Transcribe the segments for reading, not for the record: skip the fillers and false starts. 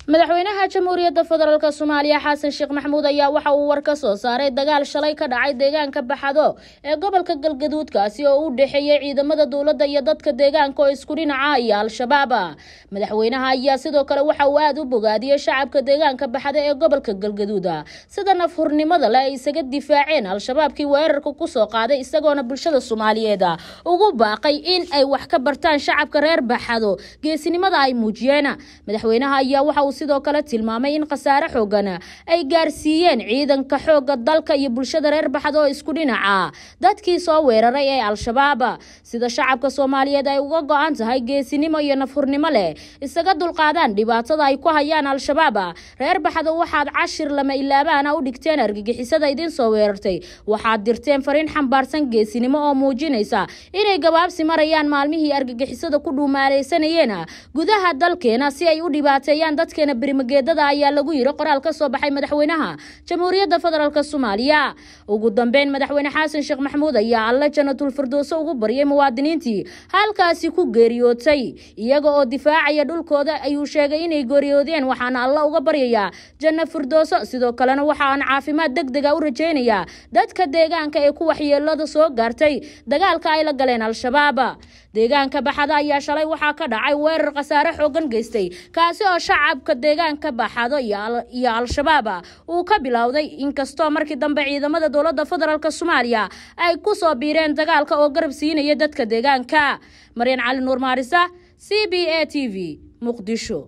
madaxweynaha jamhuuriyadda federaalka Soomaaliya Xasan Sheekh Maxamuud ayaa waxa uu war ka soo saaray dagaal shalay ka dhacay deegaanka Baxado ee gobolka Galgaduud kaasi oo u dhaxeeyay ciidamada dawladda iyo dadka deegaanka oo isku dhinaca iyo al-shabaab. Madaxweynaha ayaa sidoo kale waxa uu aad u bogaadiyay shacabka deegaanka Baxado ee gobolka Galgaduud sida nafhurnimada la isaga difaaceen al-shabaabkii weerarka ku soo qaaday isagoona bulshada Soomaaliyeed ugu baaqay in ay wax ka bartaan shacabka reer Baxado geesinimada ay muujiyeen. Madaxweynaha ayaa waxa sidoo kale tilmaamay in khasaare xoogan ay gaarsiiyeen ciidanka xooga dalka iyo bulshada reer Baxado oo isku dhinaca dadkii soo weeraray ee al-shabaab sida shacabka Soomaaliyeed ay uga go'an tahay geesinimo iyo nafurnimo leh isaga dulqaadaan dhibaatada ay ku hayaan al-shabaab. reer Baxado waxaad cashir lama ilaabaan u dhigteen argagixisada idin soo weerartay, waxaad dirteen fariin xambaarsan geesinimo oo muujinaysa inay gabaabsi marayaan maalmihii argagixisada ku dhuumaaleysanayeen gudaha dalkeena si ay u dhibaateeyaan dadka barimageedada ayaa lagu yiri qoraal ka soo baxay madaxweynaha jamhuuriyadda federaalka Soomaaliya. Ugu dambeyn madaxweyne Xasan Sheekh Maxamuud ayaa alla jannatul firdaws ugu baryay muwaadiniintii halkaasi ku geeriyootay iyaga oo difaacaya dhulkooda ayuu sheegay inay geeriyoodeen, waxaana alla uga baryayaa janna firdaws. sidoo kalena waxaan caafimaad degdeg ah u rajaynayaa dadka deegaanka ee ku waxyeelada soo gaartay dagaalka ay la galeen al-shabaab. deegaanka Baxado ayaa shalay waxa ka dhacay weerar khasaare xoogan geystay kaasi oo shacabka deegaanka Baxado iyo al-shabaab uu ka bilowday inkastoo markii dambe ciidamada dawladda federaalka Soomaaliya ay ku soo biireen dagaalka oo garab siinaya dadka deegaanka. Maryan Cali Nuur Maarisa, CBA TV, Muqdisho.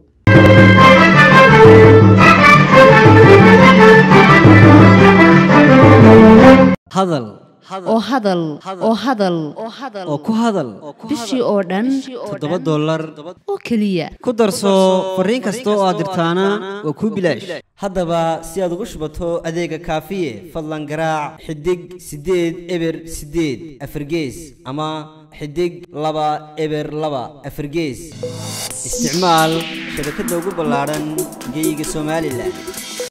hadal oo ku hadal bishii oo dhan $7 oo kaliya ku darso fariin kasta oo aad dirtaana waa ku bilaash. haddaba si aad ugu shubato adeega kaafiye fadlan garaac xidig 8 eber 8 afargees ama xidig 2 eber 2 afargees. isticmaal shabakadda ugu ballaaran geyga Soomaaliland.